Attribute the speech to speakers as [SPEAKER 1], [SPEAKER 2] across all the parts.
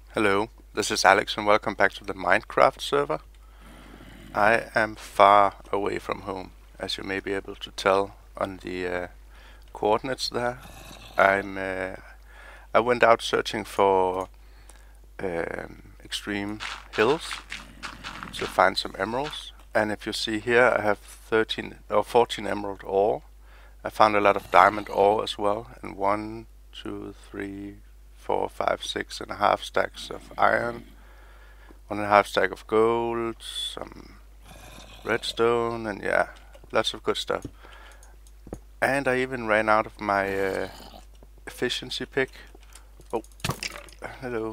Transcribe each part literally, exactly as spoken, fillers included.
[SPEAKER 1] Hello, this is Alex and welcome back to the Minecraft server. I am far away from home, as you may be able to tell on the uh, coordinates there. I'm uh, I went out searching for um, extreme hills to find some emeralds, and if you see here I have thirteen or fourteen emerald ore. I found a lot of diamond ore as well, and one, two, three, four, five, six and a half stacks of iron. One and a half stack of gold, some redstone, and yeah, lots of good stuff. And I even ran out of my uh, efficiency pick. Oh, hello.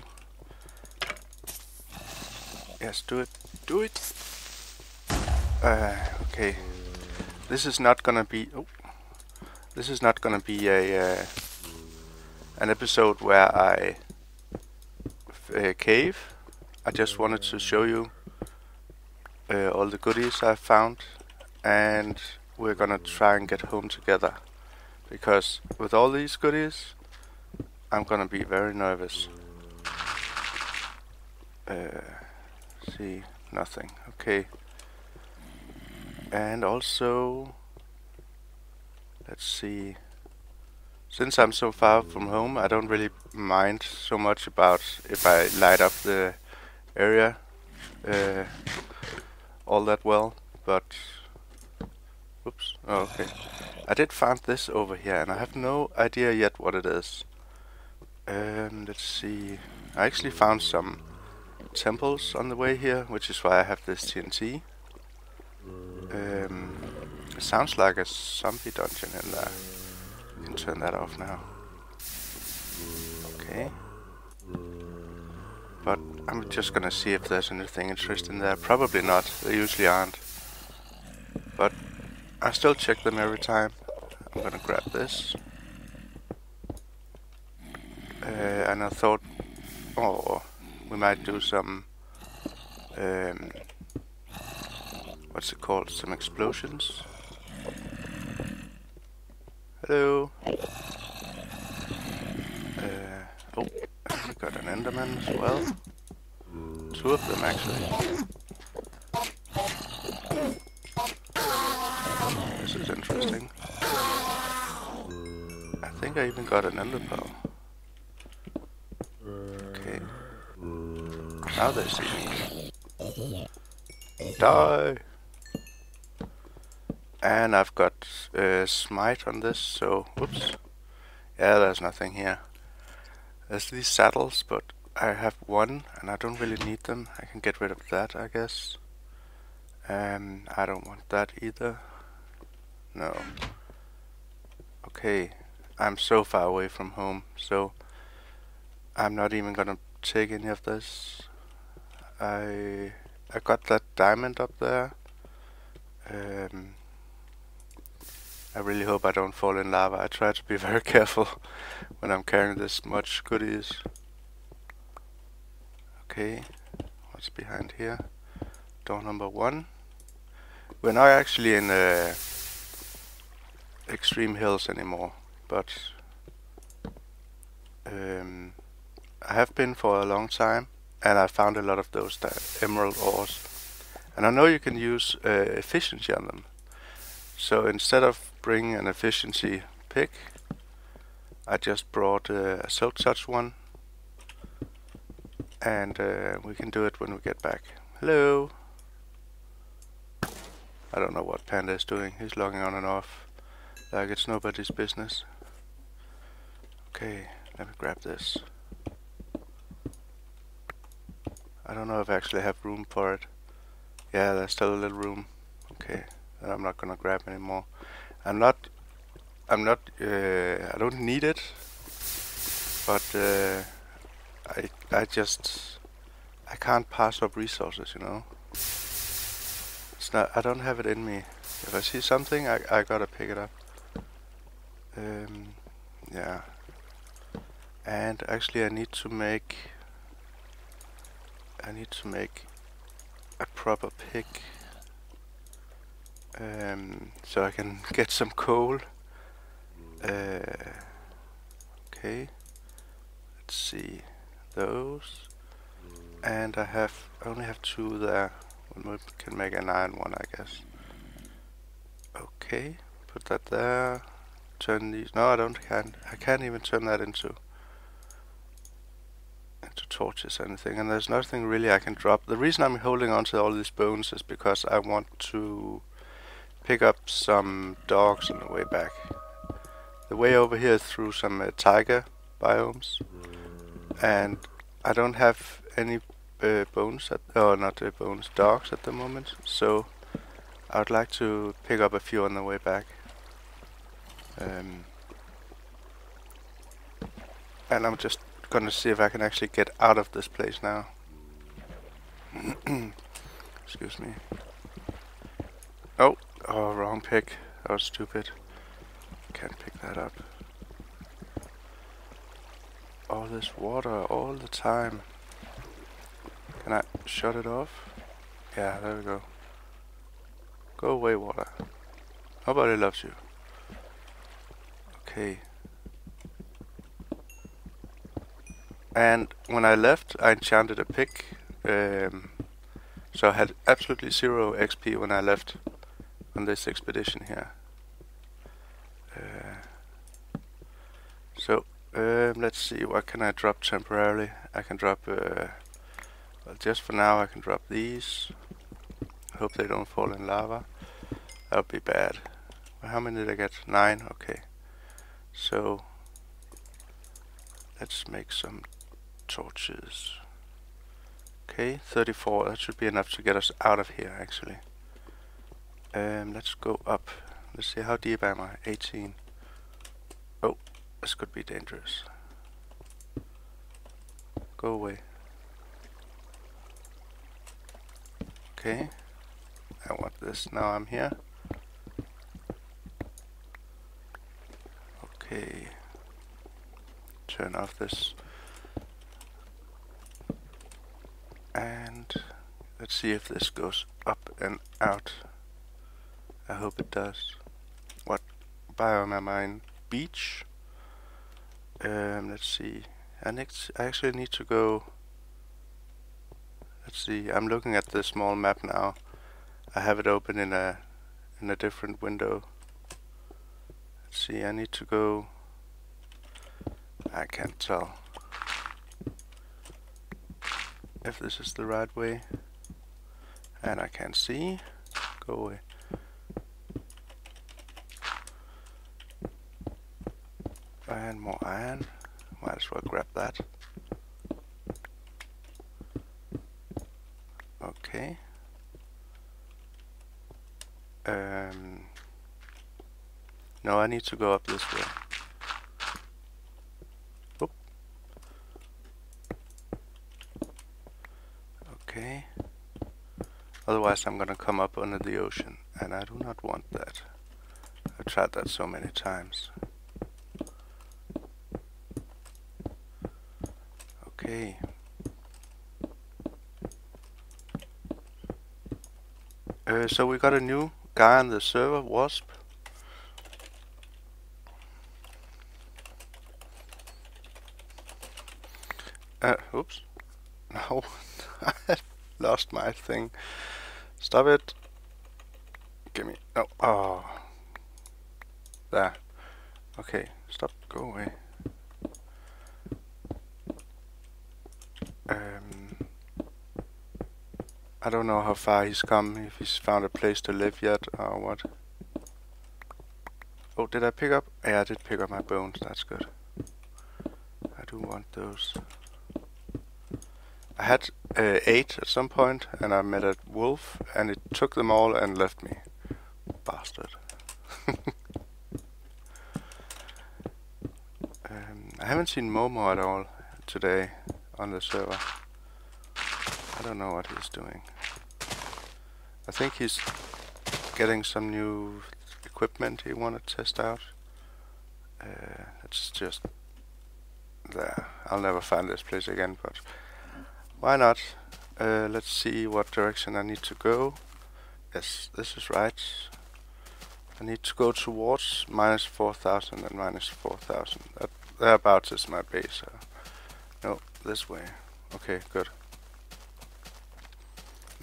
[SPEAKER 1] Yes, do it. Do it! Uh, okay. This is not gonna be... Oh. This is not gonna be a... Uh, an episode where I... Uh, cave. I just wanted to show you uh, all the goodies I found, and we're gonna try and get home together, because with all these goodies I'm gonna be very nervous. Uh, see, nothing. Okay. And also, let's see, since I'm so far from home, I don't really mind so much about if I light up the area uh, all that well, but oops, oh, okay. I did find this over here, and I have no idea yet what it is. Um, let's see. I actually found some temples on the way here, which is why I have this T N T. Um, it sounds like a zombie dungeon in there. You can turn that off now. Okay. But I'm just gonna see if there's anything interesting there. Probably not. They usually aren't. But I still check them every time. I'm gonna grab this. Uh, and I thought, oh, we might do some, um, what's it called? Some explosions. Hello. Uh, oh, we got an Enderman as well. Two of them actually. This is interesting. I think I even got an Ender pearl. Okay. Now they see me. Die! And I've got uh, smite on this, so whoops. Yeah, there's nothing here. There's these saddles, but I have one and I don't really need them. I can get rid of that, I guess. And I don't want that either. No. Okay, I'm so far away from home, so I'm not even gonna take any of this. I I got that diamond up there. Um, I really hope I don't fall in lava. I try to be very careful when I'm carrying this much goodies. Okay, what's behind here? Door number one. We're not actually in uh, extreme hills anymore, but um, I have been for a long time, and I found a lot of those emerald ores. And I know you can use uh, efficiency on them. So instead of bringing an efficiency pick, I just brought uh, a silk touch one, and uh, we can do it when we get back. Hello. I don't know what Panda is doing. He's logging on and off like it's nobody's business. Okay, let me grab this. I don't know if I actually have room for it. Yeah, there's still a little room. Okay, then I'm not gonna grab anymore. I'm not. I'm not. Uh, I don't need it, but uh, I. I just. I can't pass up resources, you know. It's not. I don't have it in me. If I see something, I. I gotta pick it up. Um. Yeah. And actually, I need to make. I need to make a proper pick, um, so I can get some coal. Uh, okay, let's see those. And I have I only have two there. We can make an iron one, I guess. Okay, put that there. Turn these. No, I don't. Can't. I can't even turn that into into torches or anything. And there's nothing really I can drop. The reason I'm holding on to all these bones is because I want to pick up some dogs on the way back. The way over here is through some uh, taiga biomes, and I don't have any uh, bones at, oh, not uh, bones, dogs at the moment. So I would like to pick up a few on the way back. Um, and I'm just gonna see if I can actually get out of this place now. Excuse me. Oh, oh, wrong pick. That was stupid. Can't pick that up. All this water all the time. Can I shut it off? Yeah, there we go. Go away, water. Nobody loves you. Okay. And when I left, I enchanted a pick. Um, so I had absolutely zero X P when I left on this expedition here. Uh, so um, let's see, what can I drop temporarily? I can drop, uh, well, just for now I can drop these. I hope they don't fall in lava. That would be bad. Well, how many did I get? Nine? Okay. So let's make some torches. Okay, thirty-four. That should be enough to get us out of here, actually. Um, let's go up. Let's see, how deep am I? eighteen. Oh, this could be dangerous. Go away. Okay. I want this. Now I'm here. Okay. Turn off this. And let's see if this goes up and out. I hope it does. What biome am I in? Beach? Um, let's see. I, next, I actually need to go. Let's see. I'm looking at the small map now. I have it open in a in a different window. Let's see. I need to go. I can't tell if this is the right way, and I can't see. Go away. And more iron. Might as well grab that. Okay. Um. No, I need to go up this way. Oop. Okay. Otherwise I'm gonna come up under the ocean, and I do not want that. I've tried that so many times. Okay. Uh, so we got a new guy on the server, Wasp. Uh, oops. No, I lost my thing. Stop it. Give me. No. Oh. There. Okay. Stop. Go away. Um. I don't know how far he's come. If he's found a place to live yet, or what. Oh, did I pick up? Yeah, I did pick up my bones. That's good. I do want those. I had uh, eight at some point, and I met a wolf, and it took them all and left me. Bastard. um, I haven't seen Momo at all today on the server. I don't know what he's doing. I think he's getting some new equipment he want to test out. Uh, it's just there. I'll never find this place again, but why not? Uh, let's see what direction I need to go. Yes, this is right. I need to go towards minus four thousand and minus four thousand. That thereabouts is my base. Uh, no, this way. Okay, good.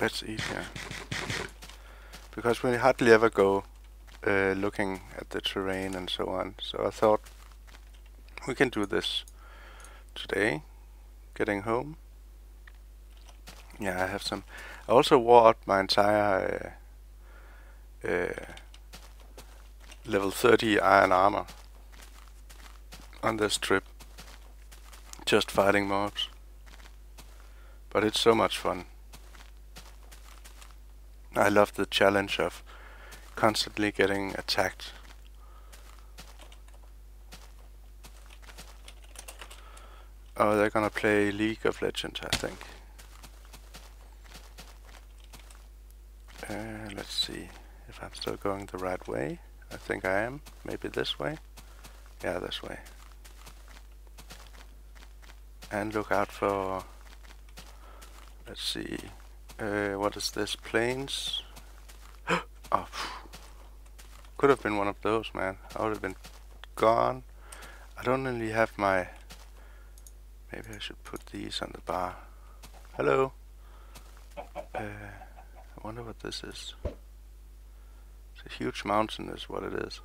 [SPEAKER 1] Let's eat here. Because we hardly ever go uh, looking at the terrain and so on. So I thought we can do this today. Getting home. Yeah, I have some. I also wore out my entire uh, uh, level thirty iron armor on this trip. Just fighting mobs. But it's so much fun. I love the challenge of constantly getting attacked. Oh, they're gonna play League of Legends, I think. Uh, let's see if I'm still going the right way. I think I am. Maybe this way. Yeah, this way. And look out for... Let's see. Uh, what is this? Planes? Oh, could have been one of those, man. I would have been gone. I don't really have my... Maybe I should put these on the bar. Hello. Uh, I wonder what this is. It's a huge mountain is what it is.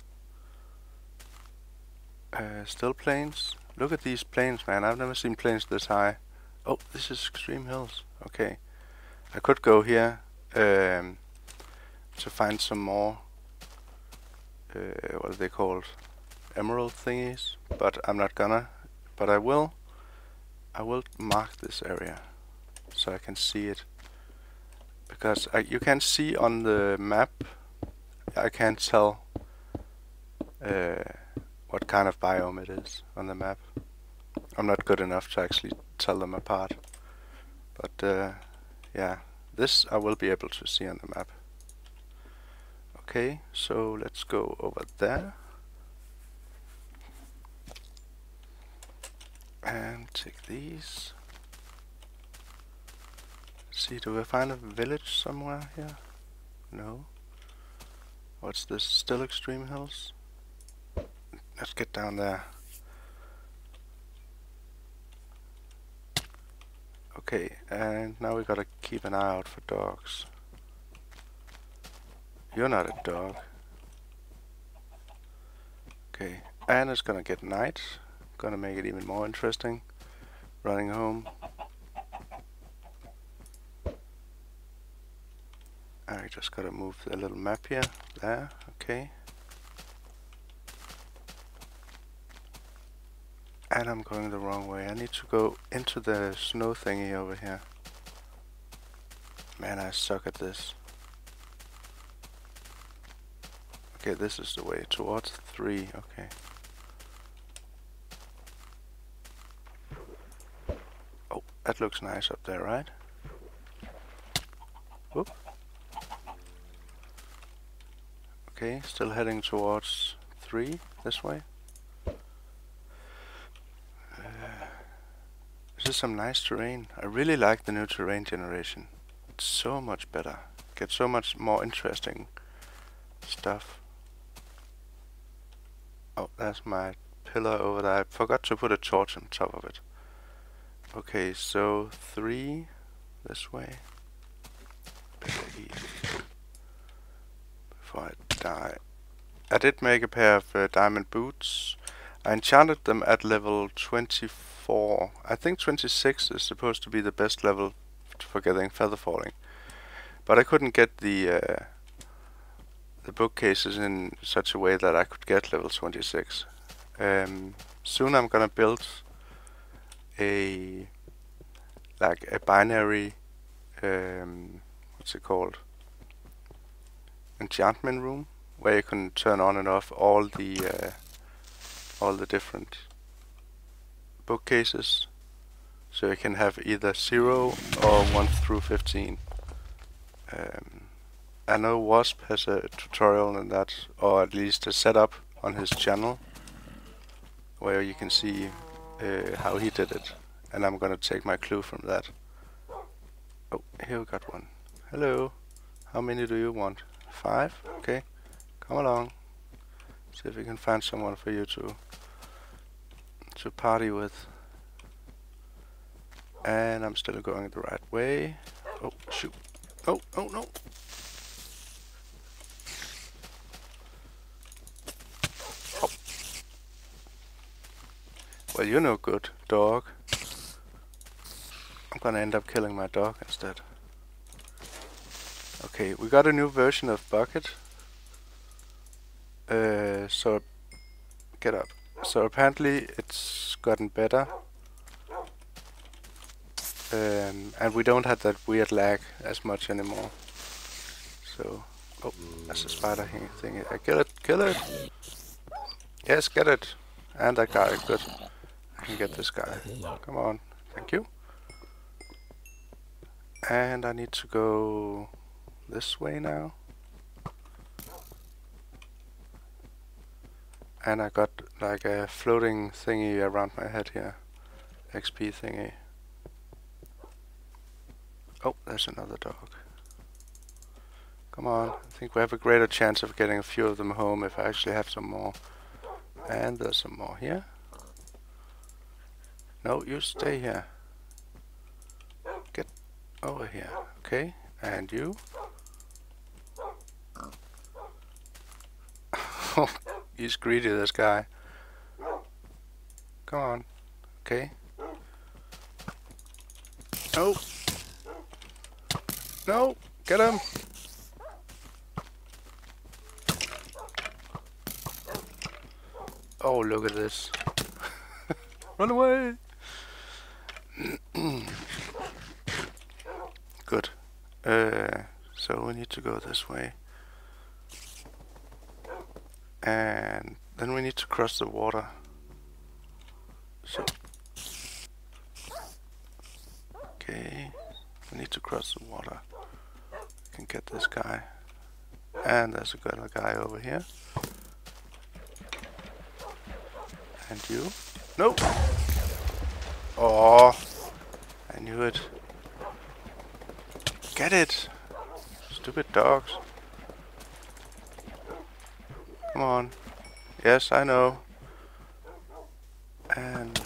[SPEAKER 1] Uh, still planes? Look at these planes, man. I've never seen planes this high. Oh, this is Extreme Hills. Okay. I could go here um, to find some more, uh, what are they called? Emerald thingies. But I'm not gonna. But I will. I will mark this area so I can see it. Because I, you can see on the map, I can't tell uh, what kind of biome it is on the map. I'm not good enough to actually tell them apart. But uh, yeah, this I will be able to see on the map. Okay, so let's go over there. And take these. Let's see, do we find a village somewhere here? No. What's this? Still Extreme Hills? Let's get down there. Okay, and now we gotta keep an eye out for dogs. You're not a dog. Okay, and it's gonna get night. Gonna make it even more interesting. Running home. I just gotta move the little map here. There, okay. And I'm going the wrong way. I need to go into the snow thingy over here. Man, I suck at this. Okay, this is the way. Towards three, okay. Oh, that looks nice up there, right? Whoop. Okay, still heading towards three, this way. This is some nice terrain. I really like the new terrain generation. It's so much better. Get so much more interesting stuff. Oh, that's my pillar over there. I forgot to put a torch on top of it. Okay, so three this way. Better eat before I die. I did make a pair of uh, diamond boots. I enchanted them at level twenty-four. I think twenty-six is supposed to be the best level for getting feather falling. But I couldn't get the uh, the bookcases in such a way that I could get level twenty-six. Um, soon I'm gonna build a like a binary um, what's it called? Enchantment room where you can turn on and off all the uh, all the different bookcases, so you can have either zero or one through fifteen. Um, I know Wasp has a tutorial on that, or at least a setup on his channel, where you can see uh, how he did it, and I'm gonna take my clue from that. Oh, here we got one. Hello. How many do you want? Five? Okay. Come along. See if we can find someone for you to to party with. And I'm still going the right way. Oh, shoot. Oh, oh no. Oh. Well, you're no good, dog. I'm gonna end up killing my dog instead. Okay, we got a new version of Bucket. Uh, so, get up. So apparently it's gotten better. Um, and we don't have that weird lag as much anymore. So, oh, that's a spider thing. I kill it, kill it! Yes, get it! And that guy, good. I can get this guy. Come on, thank you. And I need to go this way now. And I got like a floating thingy around my head here. X P thingy. Oh, there's another dog. Come on, I think we have a greater chance of getting a few of them home if I actually have some more. And there's some more here. No, you stay here. Get over here, okay? And you? He's greedy, this guy. Come on, okay? No! No! Get him! Oh, look at this. Run away! Good. Uh, so we need to go this way. And then we need to cross the water. So. Okay. We need to cross the water. We can get this guy. And there's a good guy over here. And you? Nope! Oh, I knew it. Get it! Stupid dogs. Come on. Yes, I know. And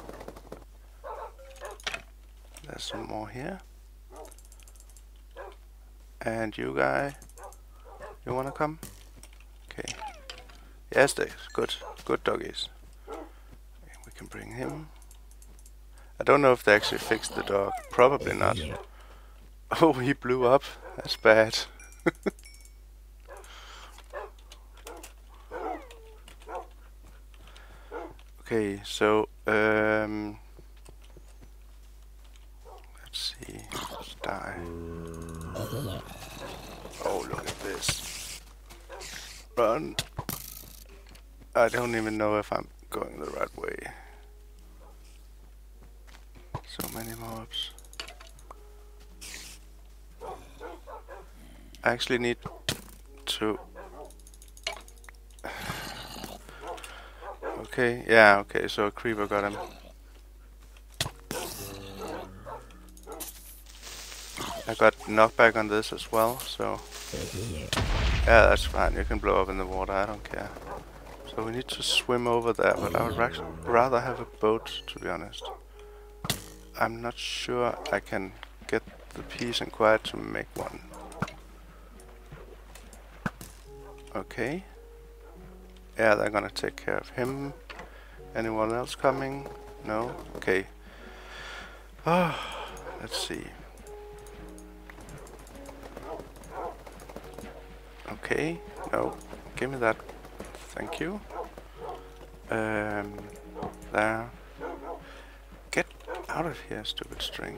[SPEAKER 1] there's some more here. And you guy, you wanna come? Okay. Yes, they good, good doggies. We can bring him. I don't know if they actually fixed the dog. Probably not. Oh, he blew up. That's bad. Okay, so um, let's see. Let's die. Oh, look at this. Run. I don't even know if I'm going the right way. So many mobs. I actually need to... Okay, yeah, okay, so a creeper got him. I got knockback on this as well, so... Yeah, that's fine, you can blow up in the water, I don't care. So we need to swim over there, but I would ra rather have a boat, to be honest. I'm not sure I can get the peace and quiet to make one. Okay. Yeah, they're gonna take care of him. Anyone else coming? No? Okay. Oh, let's see. Okay. No. Give me that. Thank you. Um, there. Get out of here, stupid string.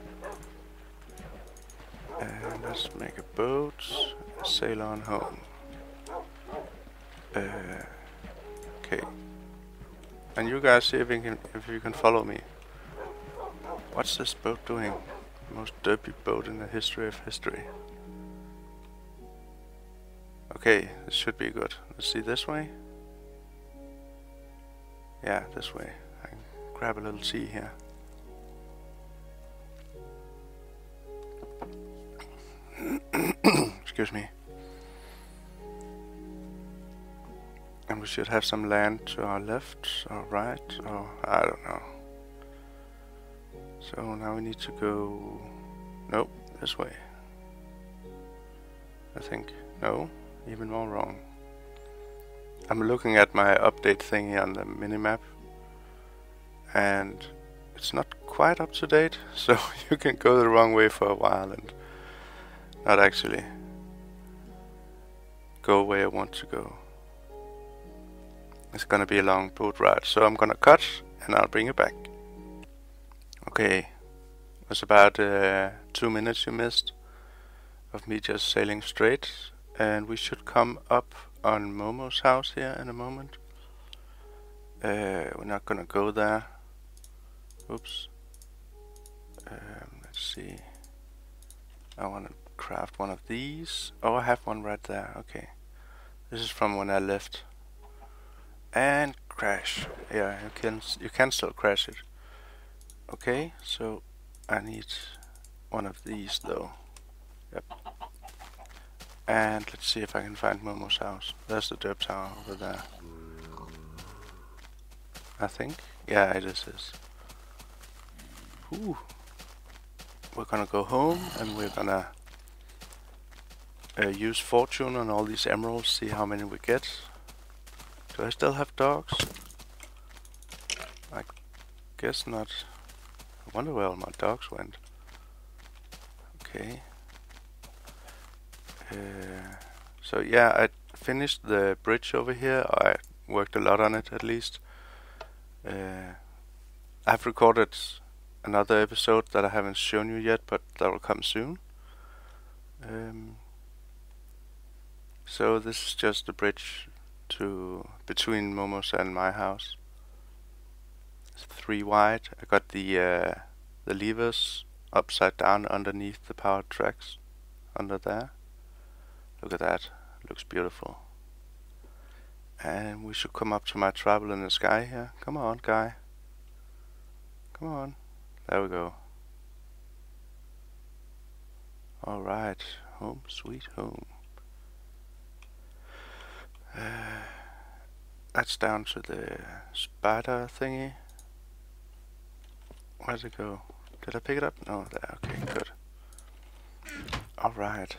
[SPEAKER 1] And let's make a boat. Sail on home. Uh, okay. And you guys see if you can if you can follow me. What's this boat doing? Most derpy boat in the history of history. Okay, this should be good. Let's see this way. Yeah, this way. I can grab a little sea here. Excuse me. And we should have some land to our left or right, or I don't know. So now we need to go... Nope, this way. I think. No, even more wrong. I'm looking at my update thingy on the minimap, and it's not quite up to date, so you can go the wrong way for a while and not actually go where you want to go. It's gonna be a long boat ride, so I'm gonna cut and I'll bring you back. Okay, it was about uh, two minutes you missed of me just sailing straight, and we should come up on Momo's house here in a moment. Uh, we're not gonna go there. Oops. Um, let's see. I want to craft one of these. Oh, I have one right there. Okay. This is from when I left. And crash. Yeah, you can you can still crash it. Okay, so I need one of these though. Yep. And let's see if I can find Momo's house. There's the derp tower over there. I think. Yeah, it is this. Ooh. We're gonna go home and we're gonna uh, use fortune on all these emeralds, see how many we get. Do I still have dogs? I guess not. I wonder where all my dogs went. Okay. Uh, so yeah, I finished the bridge over here. I worked a lot on it at least. Uh, I've recorded another episode that I haven't shown you yet, but that will come soon. Um, so this is just the bridge to between Momo's and my house. It's three wide. I got the uh, the levers upside down underneath the power tracks under there. Look at that, looks beautiful. And we should come up to my tribal in the sky here. Come on, guy. Come on. There we go. Alright, home sweet home. Uh, that's down to the spider thingy. Where'd it go? Did I pick it up? No, there. Okay, good. Alright.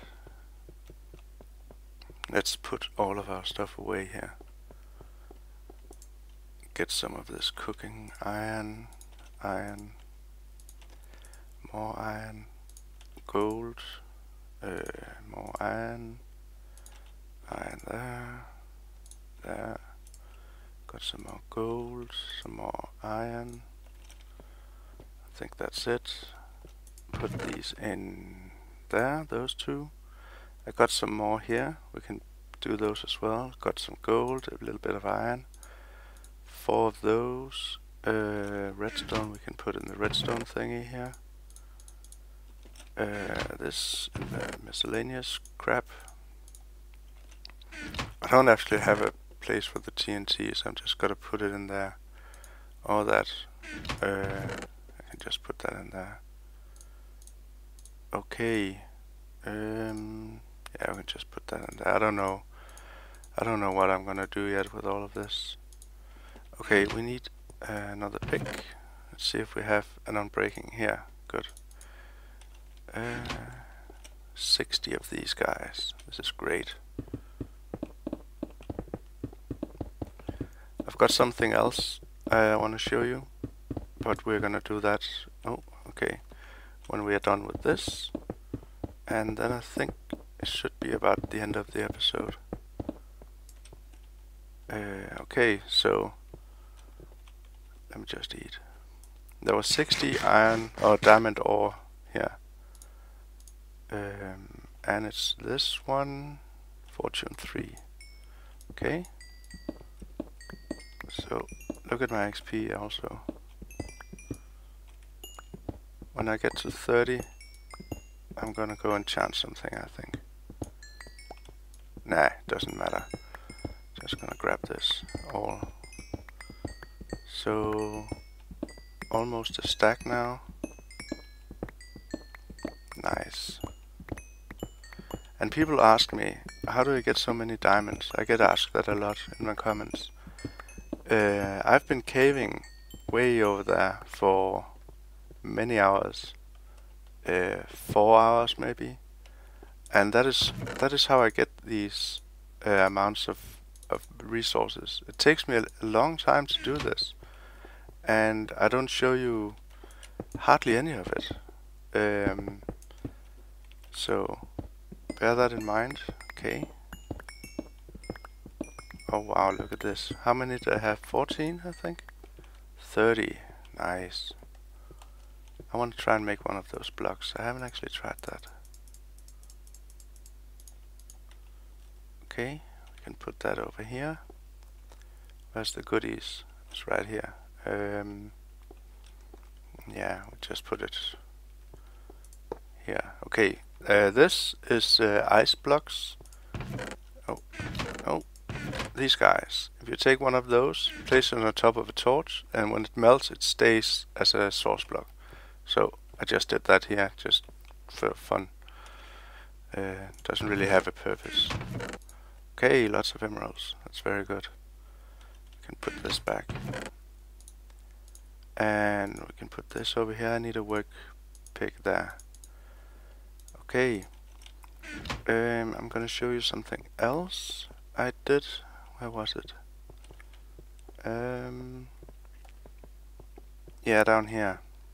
[SPEAKER 1] Let's put all of our stuff away here. Get some of this cooking iron, iron, more iron, gold, uh, more iron, iron there, there. Got some more gold, some more iron. I think that's it. Put these in there, those two. I got some more here, we can do those as well. Got some gold, a little bit of iron. Four of those. Uh, redstone we can put in the redstone thingy here. Uh, this in the miscellaneous crap. I don't actually have a place for the T N T, so I'm just gonna put it in there. All that. Uh, I can just put that in there. Okay. Um, yeah, we can just put that in there. I don't know. I don't know what I'm gonna do yet with all of this. Okay, we need uh, another pick. Let's see if we have an unbreaking here. Good. Uh, sixty of these guys. This is great. I've got something else I want to show you, but we're gonna do that. Oh, okay. When we are done with this, and then I think it should be about the end of the episode. Uh, okay, so let me just eat. There was sixty iron or diamond ore here, um, and it's this one, fortune three. Okay. So look at my X P also. When I get to thirty, I'm gonna go enchant something, I think. Nah, doesn't matter. Just gonna grab this all. So almost a stack now. Nice. And people ask me, how do I get so many diamonds? I get asked that a lot in my comments. Uh, I've been caving way over there for many hours. Uh, four hours maybe. and that is that is how I get these uh, amounts of of resources. It takes me a, a long time to do this, and I don't show you hardly any of it. Um, so bear that in mind. Okay. Oh wow, look at this. How many do I have? fourteen, I think? thirty. Nice. I want to try and make one of those blocks. I haven't actually tried that. Okay, we can put that over here. Where's the goodies? It's right here. Um, yeah, we'll just put it here. Okay, uh, this is uh, ice blocks. Oh, oh, these guys. If you take one of those, place it on the top of a torch, and when it melts, it stays as a source block. So I just did that here, just for fun. Uh, doesn't really have a purpose. Okay, lots of emeralds. That's very good. We can put this back. And we can put this over here. I need a work pick there. Okay. Um, I'm gonna show you something else I did. Where was it? Um, yeah, down here.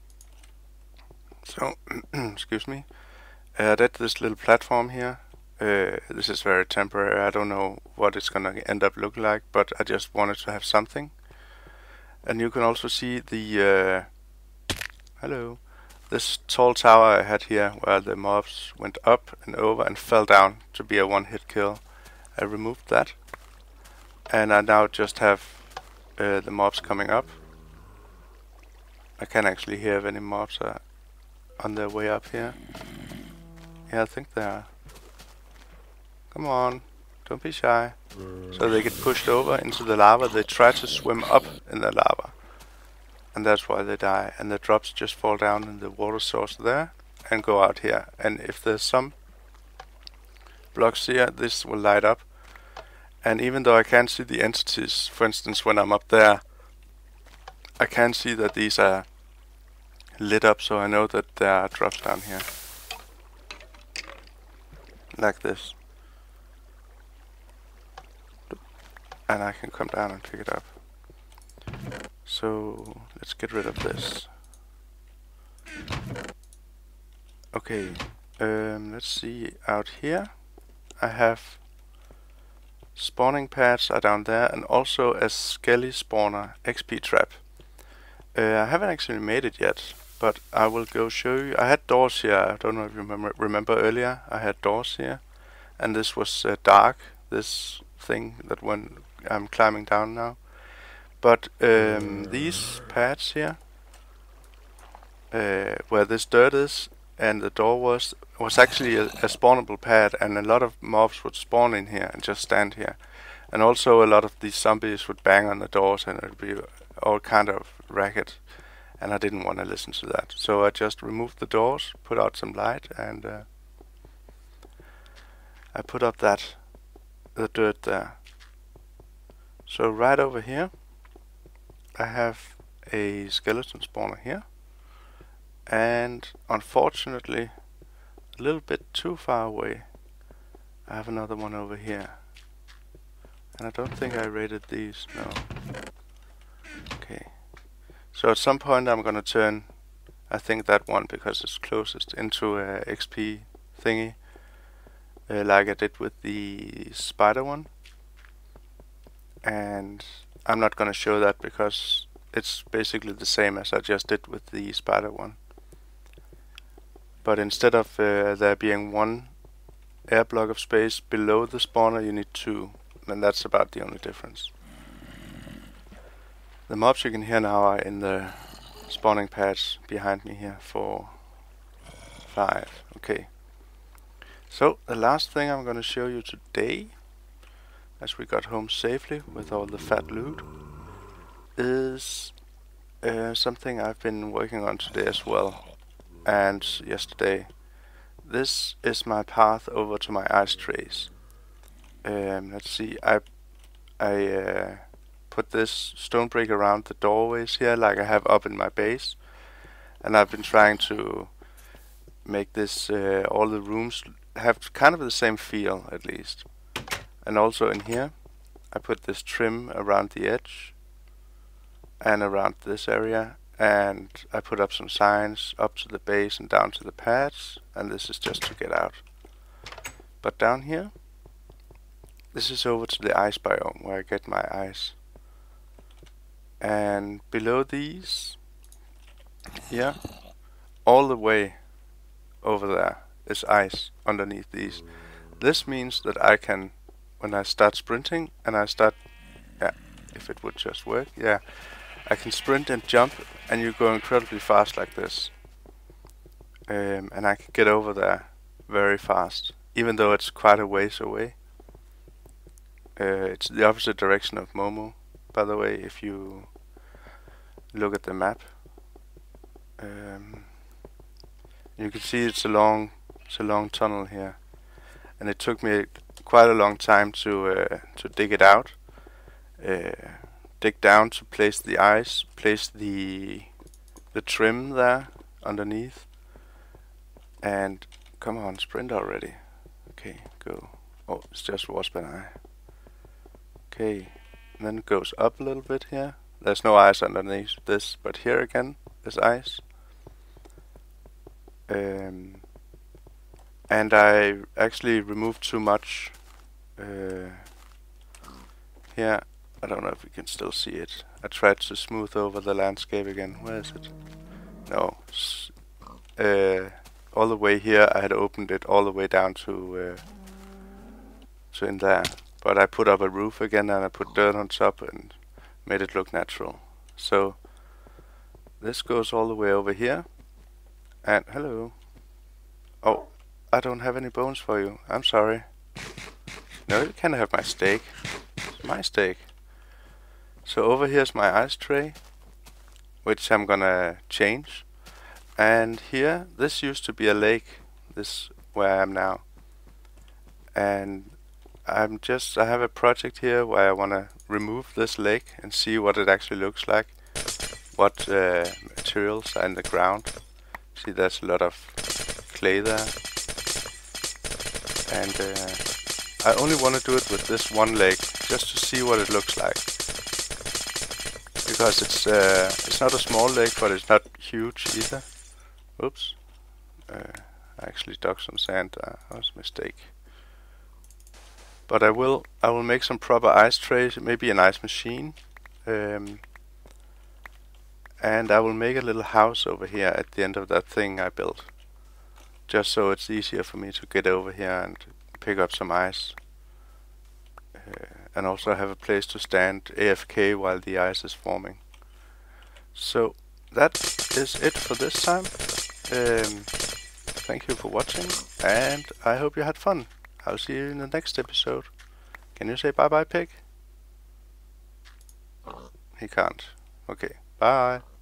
[SPEAKER 1] So, excuse me. Uh, I did this little platform here. Uh, this is very temporary. I don't know what it's gonna end up looking like, but I just wanted to have something. And you can also see the uh, hello, this tall tower I had here, where the mobs went up and over and fell down to be a one-hit kill. I removed that, and I now just have uh, the mobs coming up. I can't actually hear if any mobs are on their way up here. Yeah, I think they are. Come on, don't be shy. So they get pushed over into the lava. They try to swim up in the lava, and that's why they die. And the drops just fall down in the water source there and go out here. And if there's some blocks here, this will light up. And even though I can't see the entities, for instance, when I'm up there, I can see that these are lit up, so I know that there are drops down here. Like this. And I can come down and pick it up. So let's get rid of this. Okay, um, let's see out here. I have spawning pads are down there, and also a skelly spawner X P trap. Uh, I haven't actually made it yet, but I will go show you. I had doors here. I don't know if you remember, remember earlier. I had doors here, and this was uh, dark. This thing that when I'm climbing down now. But um, these pads here, uh, where this dirt is and the door was, was actually a, a spawnable pad, and a lot of mobs would spawn in here and just stand here. And also a lot of these zombies would bang on the doors, and it would be all kind of racket, and I didn't want to listen to that. So I just removed the doors, put out some light, and uh, I put up that the dirt there. So right over here I have a skeleton spawner here, and unfortunately a little bit too far away I have another one over here, and I don't think I rated these, no. Okay, so at some point I'm gonna turn, I think that one, because it's closest, into a X P thingy, uh, like I did with the spider one. And I'm not gonna show that because it's basically the same as I just did with the spider one. But instead of uh, there being one air block of space below the spawner, you need two, and that's about the only difference. The mobs you can hear now are in the spawning pads behind me here, four, five, okay. So the last thing I'm gonna show you today, as we got home safely with all the fat loot, is uh, something I've been working on today as well, and yesterday. This is my path over to my ice trays. Um, let's see, I I uh, put this stone brick around the doorways here, like I have up in my base, and I've been trying to make this uh, all the rooms have kind of the same feel at least. And also in here, I put this trim around the edge and around this area, and I put up some signs up to the base and down to the pads, and this is just to get out. But down here, this is over to the ice biome where I get my ice. And below these, here, all the way over there is ice underneath these. This means that I can, when I start sprinting and I start, yeah, if it would just work, yeah, I can sprint and jump, and you go incredibly fast like this. Um, and I can get over there very fast, even though it's quite a ways away. Uh, it's the opposite direction of Momo, by the way, if you look at the map. Um, you can see it's a long, it's a long tunnel here, and it took me quite a long time to uh, to dig it out. Uh, dig down to place the ice, place the the trim there underneath, and come on, sprint already. Okay, go. Oh, it's just Wasp and I. Okay, and then it goes up a little bit here. There's no ice underneath this, but here again there's ice. Um, and I actually removed too much uh, here. I don't know if we can still see it. I tried to smooth over the landscape again. Where is it? No. S uh, all the way here I had opened it all the way down to uh, to in there. But I put up a roof again, and I put dirt on top and made it look natural. So this goes all the way over here. And hello. Oh, I don't have any bones for you. I'm sorry. No, you can have my steak. It's my steak. So over here's my ice tray, which I'm gonna change. And here, this used to be a lake. This where I am now. And I'm just, I have a project here where I wanna remove this lake and see what it actually looks like. What uh, materials are in the ground. See, there's a lot of clay there. And uh, I only want to do it with this one lake, just to see what it looks like. Because it's uh, it's not a small lake, but it's not huge either. Oops. Uh, I actually dug some sand. Uh, that was a mistake. But I will I will make some proper ice trays, maybe an ice machine. Um, and I will make a little house over here at the end of that thing I built. Just so it's easier for me to get over here and pick up some ice. Uh, and also have a place to stand A F K while the ice is forming. So that is it for this time. Um, thank you for watching, and I hope you had fun. I'll see you in the next episode. Can you say bye bye, pig? He can't. Okay, bye.